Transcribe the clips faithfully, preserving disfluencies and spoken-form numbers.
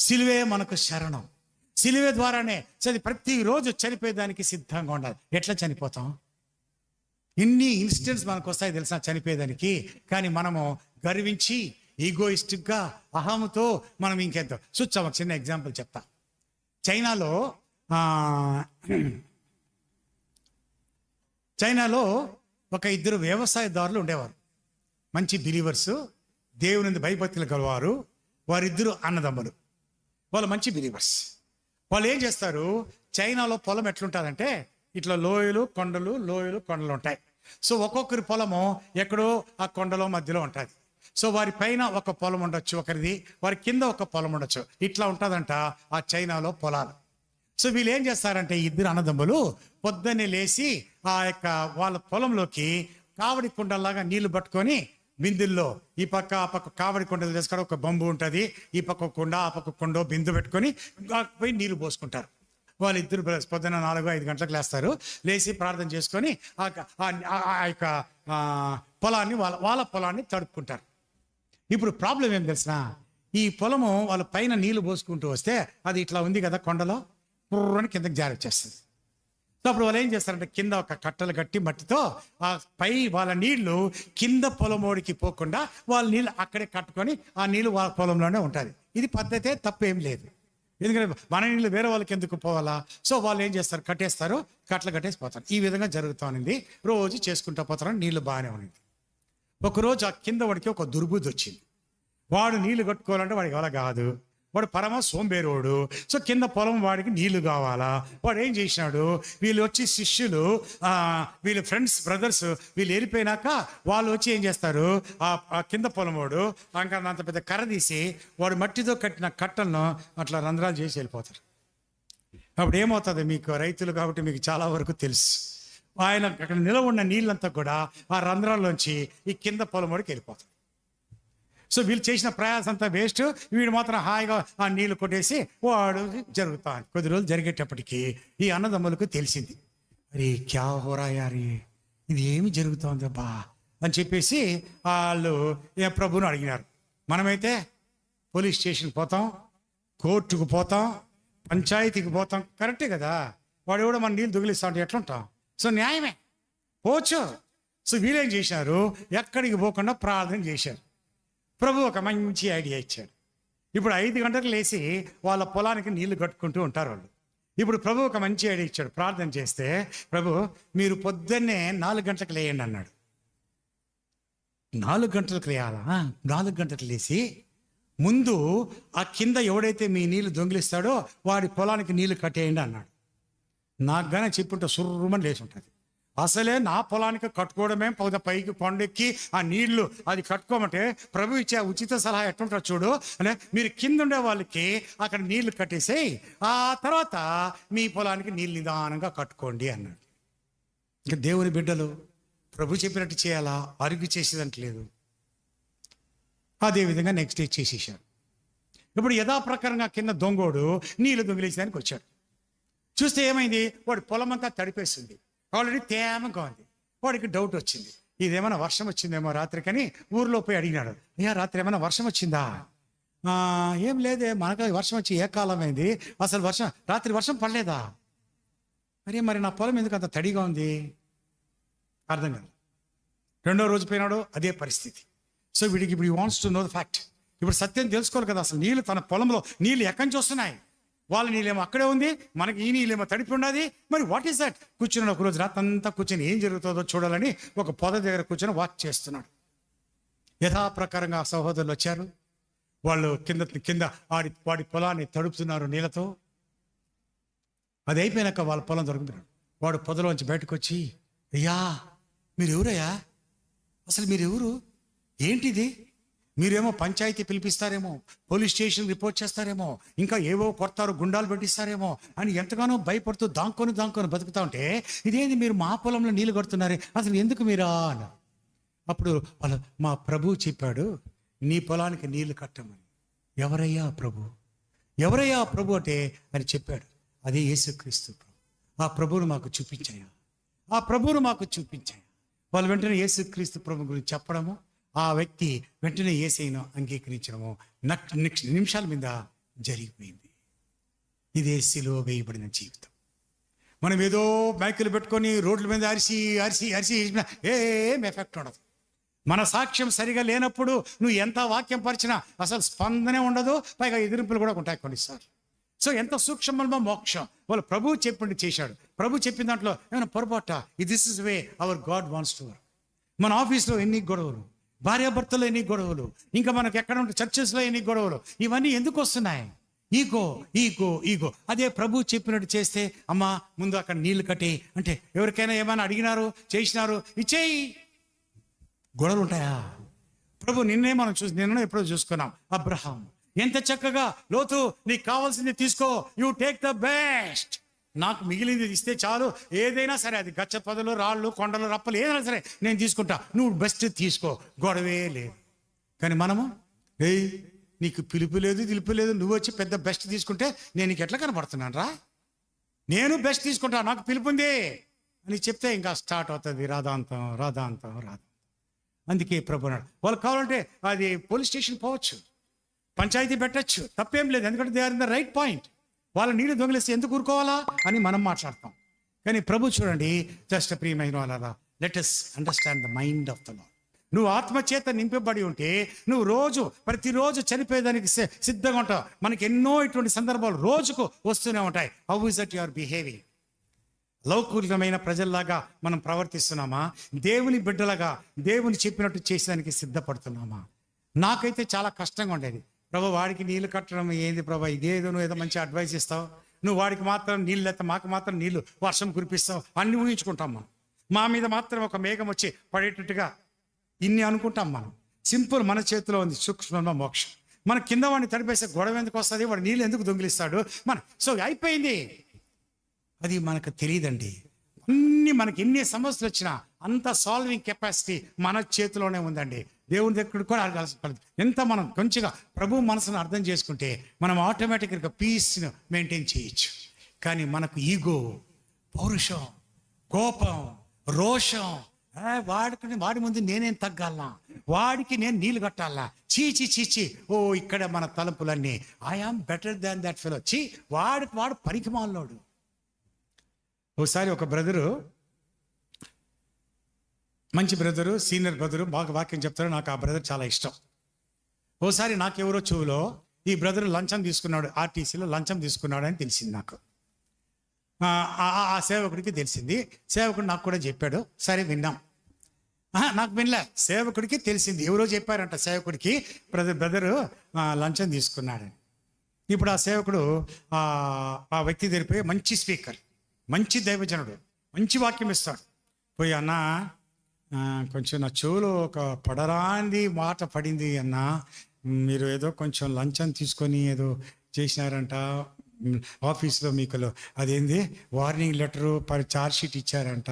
సిలువే మనకు శరణం. సిలువే ద్వారానే చది ప్రతిరోజు చనిపోయేదానికి సిద్ధంగా ఉండాలి. ఎట్లా చనిపోతాం? ఇన్ని ఇన్సిడెంట్స్ మనకు వస్తాయి తెలిసిన చనిపోయేదానికి. కానీ మనము గర్వించి ఈగోయిస్టిక్గా అహంతో మనం ఇంకెంతో. చూచా ఒక చిన్న ఎగ్జాంపుల్ చెప్తా. చైనాలో చైనాలో ఒక ఇద్దరు వ్యవసాయదారులు ఉండేవారు. మంచి బిలీవర్స్, దేవుని భయభక్తులు గలవారు. వారిద్దరు అన్నదమ్ములు. వాళ్ళు మంచి బిలీవర్స్. వాళ్ళు ఏం చేస్తారు, చైనాలో పొలం ఎట్లుంటుందంటే ఇట్లా లోయలు కొండలు లోయలు కొండలు ఉంటాయి. సో ఒక్కొక్కరి పొలము ఎక్కడో ఆ కొండలో మధ్యలో ఉంటుంది. సో వారి పైన ఒక పొలం ఉండొచ్చు ఒకరిది, వారి కింద ఒక పొలం ఉండొచ్చు. ఇట్లా ఉంటుందంట ఆ చైనాలో పొలాలు. సో వీళ్ళు ఏం చేస్తారంటే ఇద్దరు అన్నదమ్ములు పొద్దున్నే లేచి ఆ యొక్క వాళ్ళ పొలంలోకి కావడి కుండల్లాగా నీళ్లు పట్టుకొని బిందుల్లో ఈ పక్క ఆ పక్క కావడి కుండలు చేసుకోవడం ఒక బంబు ఉంటుంది. ఈ పక్క కుండ ఆ పక్క కుండ బిందు పెట్టుకొని పోయి నీళ్లు పోసుకుంటారు. వాళ్ళిద్దరు పొద్దున్న నాలుగు ఐదు గంటలకు లేస్తారు. లేచి ప్రార్థన చేసుకొని ఆ యొక్క పొలాన్ని వాళ్ళ వాళ్ళ పొలాన్ని తడుపుకుంటారు. ఇప్పుడు ప్రాబ్లం ఏం తెలిసిన, ఈ పొలము వాళ్ళ పైన నీళ్లు పోసుకుంటూ వస్తే అది ఇట్లా ఉంది కదా కొండలో, పుర్రని కిందకి జారి వచ్చేస్తుంది. అప్పుడు వాళ్ళు ఏం చేస్తారంటే కింద ఒక కట్టలు కట్టి మట్టితో ఆ పై వాళ్ళ నీళ్లు కింద పొలమోడికి పోకుండా వాళ్ళ నీళ్ళు అక్కడే కట్టుకొని ఆ నీళ్ళు వాళ్ళ పొలంలోనే ఉంటుంది. ఇది పద్ధతే, తప్పేం లేదు. ఎందుకంటే మన నీళ్ళు వేరే వాళ్ళకి ఎందుకు పోవాలా? సో వాళ్ళు ఏం చేస్తారు, కట్టేస్తారు, కట్టలు కట్టేసి పోతారు. ఈ విధంగా జరుగుతూ ఉంది. రోజు చేసుకుంటూ పోతారు. నీళ్ళు బాగానే ఉంది. ఒకరోజు ఆ కింద వాడికి ఒక దుర్బుద్ధి వచ్చింది. వాడు నీళ్లు కట్టుకోవాలంటే వాడికి వల్ల కాదు. వాడు పరమ సోంబేరోడు. సో కింద పొలం వాడికి నీళ్లు కావాలా. వాడు ఏం చేసినాడు, వీళ్ళు వచ్చి శిష్యులు వీళ్ళ ఫ్రెండ్స్ బ్రదర్స్ వీళ్ళు వెళ్ళిపోయినాక వాళ్ళు వచ్చి ఏం చేస్తారు, ఆ కింద పొలం వాడు ఇంకా అంత పెద్ద కర్ర తీసి వాడు మట్టితో కట్టిన కట్టలను అట్లా రంధ్రాలు చేసి వెళ్ళిపోతారు. అప్పుడు ఏమవుతుంది, మీకు రైతులు కాబట్టి మీకు చాలా వరకు తెలుసు. ఆయన అక్కడ నిలవ ఉన్న నీళ్ళంతా కూడా ఆ రంధ్రాల్లోంచి ఈ కింద పొలం వాడికి వెళ్ళిపోతారు. సో వీళ్ళు చేసిన ప్రయాసం అంతా వేస్ట్. వీడు మాత్రం హాయిగా ఆ నీళ్లు కొట్టేసి వాడు జరుగుతాను. కొద్ది రోజులు జరిగేటప్పటికీ ఈ అన్నదమ్ములకు తెలిసింది, అరే క్యా హోరా యారీ, ఇది ఏమి జరుగుతోంది బా అని చెప్పేసి వాళ్ళు ఏ ప్రభువుని అడిగినారు. మనమైతే పోలీస్ స్టేషన్ పోతాం, కోర్టుకు పోతాం, పంచాయతీకి పోతాం, కరెక్టే కదా. వాడు ఎవడో మన నీళ్ళు దుగిలిస్తా ఉంటే ఎట్లుంటాం? సో న్యాయమే, పోవచ్చు. సో వీళ్ళేం చేశారు, ఎక్కడికి పోకుండా ప్రార్థన చేశారు. ప్రభు ఒక మంచి ఐడియా ఇచ్చాడు. ఇప్పుడు ఐదు గంటలకు లేచి వాళ్ళ పొలానికి నీళ్లు కట్టుకుంటూ ఉంటారు వాళ్ళు. ఇప్పుడు ప్రభు ఒక మంచి ఐడియా ఇచ్చాడు. ప్రార్థన చేస్తే, ప్రభు మీరు పొద్దున్నే నాలుగు గంటలకు లేయండి అన్నాడు. నాలుగు గంటలకు లేయాలా? నాలుగు గంటలకు లేచి ముందు ఆ కింద ఎవడైతే మీ నీళ్లు దొంగిలిస్తాడో వాడి పొలానికి నీళ్లు కట్టేయండి అన్నాడు. నాకు గానే చెప్పుంటే సుర్రమని లేచి ఉంటుంది. అసలే నా పొలానికి కట్టుకోవడమే పౌద పైకి కొండెక్కి ఆ నీళ్లు అది కట్టుకోమంటే ప్రభు ఇచ్చే ఉచిత సలహా ఎట్టుంటారు చూడు అంటే, మీరు కింద ఉండే వాళ్ళకి అక్కడ నీళ్లు కట్టేసేయి, ఆ తర్వాత మీ పొలానికి నీళ్ళు నిదానంగా కట్టుకోండి అన్నాడు. ఇంకా దేవుని బిడ్డలు ప్రభు చెప్పినట్టు చేయాలా, అరుగు చేసేదంటలేదు. అదేవిధంగా నెక్స్ట్ డే చేసేసాడు. ఇప్పుడు యథాప్రకారంగా కింద దొంగోడు నీళ్లు దొంగిలేసేదానికి వచ్చాడు. చూస్తే ఏమైంది, వాడి పొలం అంతా తడిపేస్తుంది, ఆల్రెడీ తేమగా ఉంది. వాడికి డౌట్ వచ్చింది, ఇదేమైనా వర్షం వచ్చిందేమో రాత్రి. కానీ ఊర్లో పోయి అడిగినాడు, అయ్యా రాత్రి ఏమైనా వర్షం వచ్చిందా? ఏం లేదే, మనకు వర్షం వచ్చి ఏ కాలం అయింది, అసలు వర్షం రాత్రి వర్షం పడలేదా? అరే మరి నా పొలం ఎందుకు అంత తడిగా ఉంది? అర్థం కాదు. రెండో రోజు పోయినాడు, అదే పరిస్థితి. సో వీడికి ఇప్పుడు wants to know the fact. ఇప్పుడు సత్యం తెలుసుకోవాలి కదా, అసలు నీళ్ళు తన పొలంలో నీళ్ళు ఎక్కడి నుంచి వస్తున్నాయి? వాళ్ళ నీళ్ళేమో అక్కడే ఉంది, మనకి ఈ నీళ్ళేమో తడిపి ఉన్నది. మరి వాట్ ఈస్ దట్? కూర్చుని ఒకరోజు రాత్రంతా కూర్చొని ఏం జరుగుతుందో చూడాలని ఒక పొద దగ్గర కూర్చొని వాచ్ చేస్తున్నాడు. యథాప్రకారంగా సహోదరులు వచ్చారు. వాళ్ళు కింద కింద వాడి వాడి పొలాన్ని తడుపుతున్నారు నీళ్ళతో. అది అయిపోయినాక వాళ్ళ పొలం దొరుకుతున్నాడు. వాడు పొదలోంచి బయటకు వచ్చి, అయ్యా మీరు ఎవరయ్యా, అసలు మీరు ఎవరు, ఏంటిది? మీరేమో పంచాయతీ పిలిపిస్తారేమో, పోలీస్ స్టేషన్ రిపోర్ట్ చేస్తారేమో, ఇంకా ఏవో కొడతారు, గుండాలు పెట్టిస్తారేమో అని ఎంతగానో భయపడుతూ దాంకొని దాంకొని బతుకుతా ఉంటే, ఇదేంది మీరు మా పొలంలో నీళ్ళు కడుతున్నారే, అసలు ఎందుకు మీరా అన్న. అప్పుడు వాళ్ళ మా ప్రభు చెప్పాడు, నీ పొలానికి నీళ్లు కట్టమని. ఎవరయ్యా ప్రభు, ఎవరయ్యా ప్రభు అంటే అని చెప్పాడు. అదే యేసుక్రీస్తు ప్రభు. ఆ ప్రభువును మాకు చూపించాయా, ఆ ప్రభువును మాకు చూపించాయా. వాళ్ళు వెంటనే యేసుక్రీస్తు ప్రభు గురించి చెప్పడము, ఆ వ్యక్తి వెంటనే యేసయ్యను అంగీకరించడము, నెక్స్ట్ నిమిషాల మీద జరిగిపోయింది. ఇదే సిలువ వేయబడిన జీవితం. మనం ఏదో మైకులు పెట్టుకొని రోడ్ల మీద అరిసి అరిసి అరిసి ఏం ఎఫెక్ట్ ఉండదు. మన సాక్ష్యం సరిగా లేనప్పుడు నువ్వు ఎంత వాక్యం పరిచినా అసలు స్పందనే ఉండదు, పైగా ఎదిరింపులు కూడా ఉంటాయి కొన్నిసార్లు. సో ఎంత సూక్ష్మమో మోక్షం. వాళ్ళు ప్రభు చెప్పింది చేశాడు. ప్రభు చెప్పిన దాంట్లో ఏమైనా పొరపాట? This is way our God wants to work. మన ఆఫీస్లో ఎన్ని గొడవలు, భార్యాభర్తలో ఎన్ని గొడవలు, ఇంకా మనకు ఎక్కడ ఉంటే చర్చెస్లో ఎన్ని గొడవలు, ఇవన్నీ ఎందుకు వస్తున్నాయి? Ego ego ego. అదే ప్రభు చెప్పినట్టు చేస్తే, అమ్మా ముందు అక్కడ నీళ్లు కట్టి అంటే ఎవరికైనా ఏమైనా అడిగినారు చేసినారు ఇచ్చేయి, గొడవలు ఉంటాయా? ప్రభు నిన్నే మనం చూసి నిన్న ఎప్పుడో చూసుకున్నాం. అబ్రహాం ఎంత చక్కగా, లోతు నీకు కావాల్సింది తీసుకో, యూ టేక్ ద బెస్ట్, నాకు మిగిలింది ఇస్తే చాలు, ఏదైనా సరే అది గచ్చ పొదలు రాళ్ళు కొండలు రప్పలు ఏదైనా సరే నేను తీసుకుంటా, నువ్వు బెస్ట్ తీసుకో, గొడవే లేదు. కానీ మనము ఏయ్ నీకు పిలుపు లేదు పిలుపు లేదు, నువ్వు వచ్చి పెద్ద బెస్ట్ తీసుకుంటే నేను నీకు ఎట్లా కనపడుతున్నాను రా, నేను బెస్ట్ తీసుకుంటా, నాకు పిలుపుంది అని చెప్తే ఇంకా స్టార్ట్ అవుతుంది రాధాంతం రాధాంతం రాధా. అందుకే ప్రభు అన్నాడు, వాళ్ళు కావాలంటే అది పోలీస్ స్టేషన్ పోవచ్చు, పంచాయతీ పెట్టచ్చు, తప్పేం లేదు, ఎందుకంటే they are in the right point. వాళ్ళ నీళ్ళు దొంగిలిస్తే ఎందుకు ఊరుకోవాలా అని మనం మాట్లాడతాం. కానీ ప్రభు చూడండి, జస్ట్ ప్రియమైన వాళ్ళ, let us understand the mind of the lord. నువ్వు ఆత్మచేత నింపబడి ఉంటే నువ్వు రోజు ప్రతిరోజు చనిపోయేదానికి సిద్ధంగా ఉంటావు. మనకి ఎన్నో ఇటువంటి సందర్భాలు రోజుకు వస్తూనే ఉంటాయి. How is that you are behaving? లౌకికమైన ప్రజల్లాగా మనం ప్రవర్తిస్తున్నామా? దేవుని బిడ్డలాగా దేవుని చెప్పినట్టు చేసేదానికి సిద్ధపడుతున్నామా? నాకైతే చాలా కష్టంగా ఉండేది. ప్రభు వాడికి నీళ్లు కట్టడం ఏంది ప్రభు, ఇదేదో నువ్వు ఏదో మంచి అడ్వైస్ ఇస్తావు, నువ్వు వాడికి మాత్రం నీళ్ళు లేకపోతే మాకు మాత్రం నీళ్లు వర్షం కురిపిస్తావు అన్ని ఊహించుకుంటాం మనం. మా మీద మాత్రం ఒక మేఘం వచ్చి పడేటట్టుగా ఇన్ని అనుకుంటాం మనం. సింపుల్, మన చేతిలో ఉంది సూక్ష్మ మోక్షం. మన కింద వాడిని తడిపేస్తే గొడవ ఎందుకు వస్తుంది, వాడు నీళ్ళు ఎందుకు దొంగిలిస్తాడు మన, సో అయిపోయింది. అది మనకు తెలియదండి. అన్ని మనకి ఎన్ని సమస్యలు వచ్చినా అంత సాల్వింగ్ కెపాసిటీ మన చేతిలోనే ఉందండి. దేవుని దగ్గర కూడా అడగాల్సిన ఎంత మనం కొంచెంగా ప్రభు మనసును అర్థం చేసుకుంటే మనం ఆటోమేటిక్గా పీస్ను మెయింటైన్ చేయొచ్చు. కానీ మనకు ఈగో, పౌరుషం, కోపం, రోషం, వాడికి వాడి ముందు నేనేం తగ్గాలా, వాడికి నేను నీళ్ళు కట్టాలా, చీచి చీచి ఓ ఇక్కడ మన తలుపులన్నీ I am better than that fellow, చీ వాడికి వాడు పరికిమాలోడు. ఒకసారి ఒక బ్రదరు, మంచి బ్రదరు, సీనియర్ బ్రదరు, బాగా వాక్యం చెప్తారు, నాకు ఆ బ్రదర్ చాలా ఇష్టం. ఓసారి నాకెవరో చెవులో ఈ బ్రదర్ లంచం తీసుకున్నాడు, ఆర్టీసీలో లంచం తీసుకున్నాడు అని తెలిసింది నాకు. ఆ సేవకుడికి తెలిసింది, సేవకుడు నాకు కూడా చెప్పాడు. సరే విన్నాం. నాకు వినలే, సేవకుడికి తెలిసింది, ఎవరో చెప్పారంట సేవకుడికి బ్రదర్ బ్రదరు లంచం తీసుకున్నాడని. ఇప్పుడు ఆ సేవకుడు ఆ వ్యక్తి దగ్గరికి మంచి స్పీకర్, మంచి దైవజనుడు, మంచి వాక్యం ఇస్తాడు. పోయి అన్నా కొంచెం నా చెవులో ఒక పడరాంది మాట పడింది అన్న, మీరు ఏదో కొంచెం లంచం తీసుకొని ఏదో చేసినారంట ఆఫీస్లో, మీకు అదేంది వార్నింగ్ లెటరు పర్ ఛార్జ్ షీట్ ఇచ్చారంట.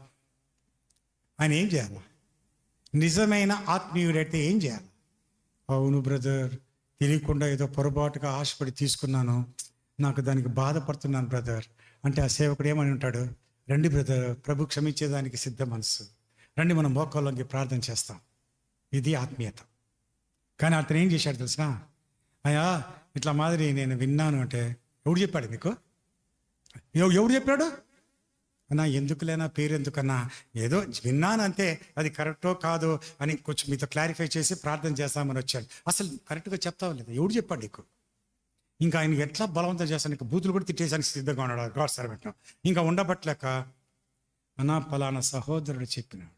ఆయన ఏం చేయాలి? నిజమైన ఆత్మీయుడైతే ఏం చేయాలి? అవును బ్రదర్, తెలియకుండా ఏదో పొరపాటుగా ఆశపడి తీసుకున్నాను, నాకు దానికి బాధపడుతున్నాను బ్రదర్ అంటే ఆ సేవకుడు ఏమని ఉంటాడు? రండి బ్రదర్, ప్రభు క్షమించేదానికి సిద్ధ మనసు, రండి మనం మోకాళ్ళకి ప్రార్థన చేస్తాం. ఇది ఆత్మీయత. కానీ అతను ఏం చేశాడు తెలిసిన? అయ్యా ఇట్లా మాదిరి నేను విన్నాను అంటే, ఎవడు చెప్పాడు మీకు? ఎవడు చెప్పాడు అన్నా? ఎందుకులేనా పేరు ఎందుకన్నా, ఏదో విన్నాను అంతే, అది కరెక్టో కాదో అని కొంచెం మీతో క్లారిఫై చేసి ప్రార్థన చేస్తామని వచ్చాడు. అసలు కరెక్ట్గా చెప్తావు లేదా? ఎవడు చెప్పాడు నీకు? ఇంకా ఆయన ఎట్లా బలవంతం చేస్తాను, ఇంకా బూతులు కూడా తిట్టేసానికి సిద్ధంగా ఉన్నాడు గాడ్ సర్వెంట్. ఇంకా ఉండబట్టలేక అన్నా పలానా సహోదరుడు చెప్పినాడు.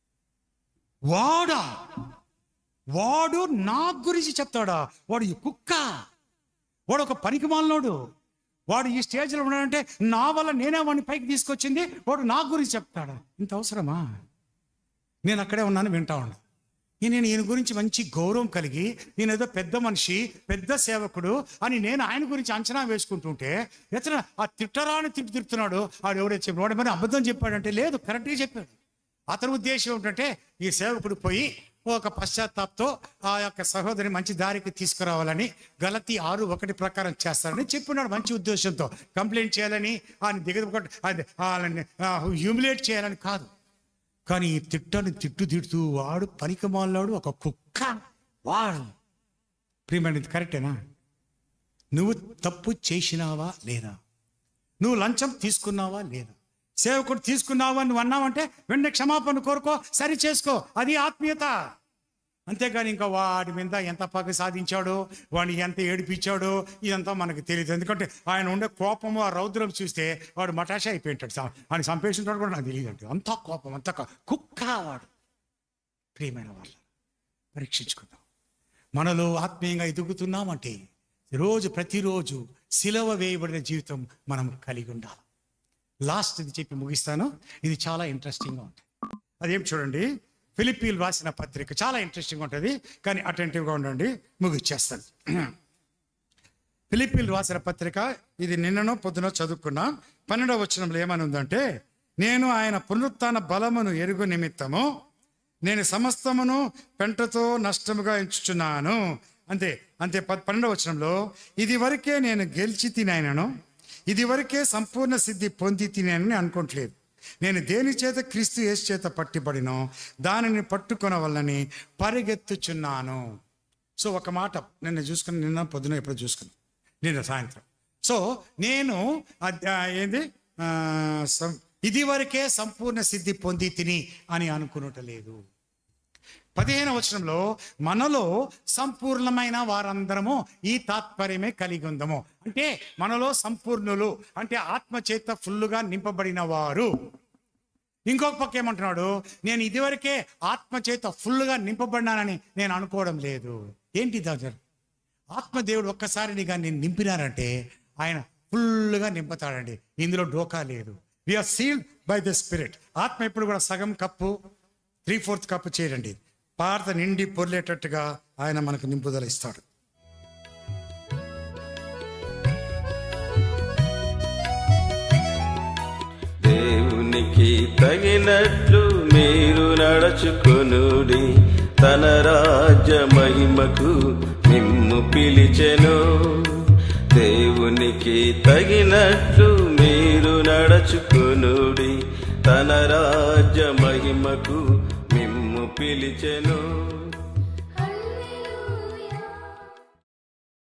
వాడా వాడు నా గురించి చెప్తాడా? వాడు ఈ కుక్క, వాడు ఒక పనికిమాలినోడు, వాడు ఈ స్టేజ్లో ఉన్నాడంటే నా వల్ల నేనే వాడిని పైకి తీసుకొచ్చింది, వాడు నా గురించి చెప్తాడా? ఇంత అవసరమా? నేను అక్కడే ఉన్నాను, వింటా ఉన్నాను. నేను ఈయన గురించి మంచి గౌరవం కలిగి, నేను ఏదో పెద్ద మనిషి, పెద్ద సేవకుడు అని నేను ఆయన గురించి అంచనా వేసుకుంటుంటే ఎతన ఆ తిట్టరాని తిట్టి తిడుతున్నాడు. వాడు ఎవడో చెప్పాడు, వాడు మరి అబద్ధం చెప్పాడంటే లేదు, కరెక్ట్గా చెప్పాడు. అతని ఉద్దేశం ఏంటంటే ఈ సేవకుడు పోయి ఒక పశ్చాత్తాపంతో ఆ యొక్క సహోదరిని మంచి దారికి తీసుకురావాలని, గలతీ ఆరు ఒకటి ప్రకారం చేస్తారని చెప్పినాడు. మంచి ఉద్దేశంతో కంప్లైంట్ చేయాలని, ఆయన దిగదు వాళ్ళని హ్యూమిలేట్ చేయాలని కాదు. కానీ ఈ తిట్టని తిట్టు తిడుతూ వాడు పనికిమాలినాడు, ఒక కుక్క వాడు. ప్రియమైనది కరెక్టేనా? నువ్వు తప్పు చేసినావా లేదా, నువ్వు లంచం తీసుకున్నావా లేదా, సేవకుడు తీసుకున్నావా నువ్వు అన్నావంటే వెంటనే క్షమాపణ కోరుకో, సరి చేసుకో. అది ఆత్మీయత. అంతేగాని ఇంకా వాడి మీద ఎంత పగ సాధించాడో, వాడిని ఎంత ఏడిపించాడో ఇదంతా మనకు తెలియదు. ఎందుకంటే ఆయన ఉండే కోపము, ఆ రౌద్రం చూస్తే వాడు మటాష అయిపోయింటాడు. ఆయన సంపేషించాడు కూడా నాకు తెలియదు అంటే అంత కోపం, అంత కుక్క వాడు. ప్రియమైన వాళ్ళు, పరీక్షించుకుందాం. మనలో ఆత్మీయంగా ఎదుగుతున్నామంటే రోజు ప్రతిరోజు సిలువ వేయబడిన జీవితం మనం కలిగి ఉండాలి. లాస్ట్ ఇది చెప్పి ముగిస్తాను. ఇది చాలా ఇంట్రెస్టింగ్గా ఉంటుంది. అదేం చూడండి, ఫిలిప్పీలు రాసిన పత్రిక చాలా ఇంట్రెస్టింగ్గా ఉంటుంది, కానీ అటెంటివ్గా ఉండండి, ముగిచ్చేస్తాను. ఫిలిప్పీలు రాసిన పత్రిక ఇది నిన్ననో పొద్దునో చదువుకున్నా. పన్నెండవ వచనంలో ఏమని ఉందంటే, నేను ఆయన పునరుత్థాన బలమును ఎరుగు నిమిత్తము నేను సమస్తమును పెంటతో నష్టముగా ఎంచుచున్నాను. అంతే అంతే పన్నెండవ వచనంలో, ఇది వరకే నేను గెలిచి తినైనను, ఇది వరకే సంపూర్ణ సిద్ధి పొంది తినని అనుకోవట్లేదు. నేను దేని చేత క్రీస్తు యేసు చేత పట్టిబడినో దానిని పట్టుకొన వల్లని పరిగెత్తుచున్నాను. సో ఒక మాట నిన్న చూసుకుని, నిన్న పొద్దున ఎప్పుడు చూసుకున్నాను, నిన్న సాయంత్రం. సో నేను ఏంది ఇది వరకే సంపూర్ణ సిద్ధి పొంది తిని అని అనుకునటలేదు. పదిహేను వచనంలో మనలో సంపూర్ణమైన వారందరము ఈ తాత్పర్యమే కలిగి ఉందము. అంటే మనలో సంపూర్ణులు అంటే ఆత్మచేత ఫుల్లుగా నింపబడిన వారు. ఇంకొక పక్క ఏమంటున్నాడు, నేను ఇదివరకే ఆత్మచేత ఫుల్గా నింపబడినానని నేను అనుకోవడం లేదు. ఏంటి దాని ఆత్మదేవుడు ఒక్కసారి నీగా నేను నింపినారంటే ఆయన ఫుల్గా నింపుతాడండి. ఇందులో డోకా లేదు. We are sealed by the spirit. ఆత్మ ఎప్పుడు కూడా సగం కప్పు, త్రీ ఫోర్త్ కప్పు చేయడండి. పార్త నిండి పొర్లేటట్టుగా ఆయన మనకు నింపుదల ఇస్తాడు. దేవునికి తగినట్లు మీరు నడుచుకొనుడి, తన రాజ్య మహిమకు మిమ్ము పిలిచెను. దేవునికి తగినట్లు మీరు నడుచుకొనుడి, తన రాజ్య మహిమకు మిమ్ము పిలిచెను.